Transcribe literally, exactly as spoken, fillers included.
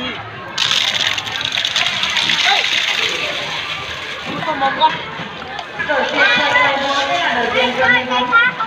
Không một con. Đổi tiền rồi rồi mua cái là đổi tiền rồi mình